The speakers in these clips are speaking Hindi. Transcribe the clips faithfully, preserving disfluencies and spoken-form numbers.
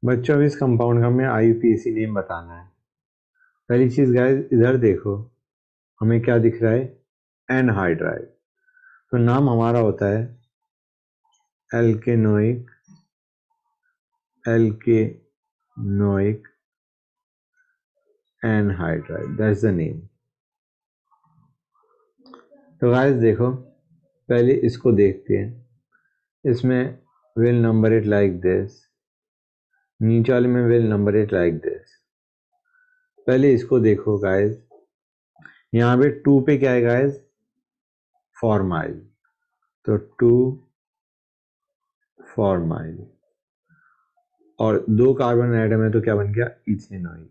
बच्चों इस कंपाउंड का हमें I U P A C name बताना है। पहली चीज गाइस इधर देखो, हमें क्या दिख रहा है, एनहाइड्राइड। तो नाम हमारा होता है alkanoic alkanoic anhydride, that's the name. तो गाइस देखो, पहले इसको देखते हैं। इसमें we'll number it like this, नीचे वाले में we'll number it like this. पहले इसको देखो गाइस, यहाँ पे टू पे क्या है गाइस, फॉर्माइल। तो टू फॉर्माइल, और दो कार्बन एटम है तो क्या बन गया, इथेनॉइक।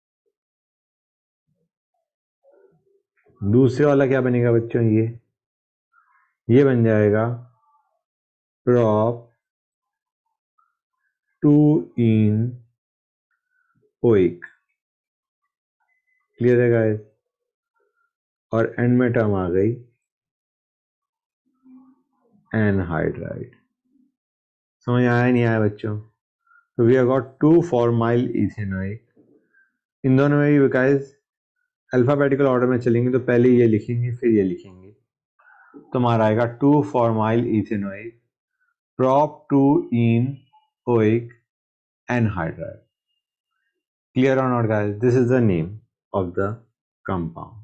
दूसरे वाला क्या बनेगा बच्चों, ये ये बन जाएगा prop two in oic. Clear है गाइस। और एंड में टर्म आ गई एनहाइड्राइड। समझ आया नहीं आया बच्चों। तो we have got two formyl ethanoic. इन दोनों में भी गाइस अल्फाबेटिकल ऑर्डर में चलेंगे, तो पहले ये लिखेंगे फिर ये लिखेंगे। तो हमारा आएगा two formyl ethanoic prop two in oic anhydride. Clear or not guys? This is the name of the compound.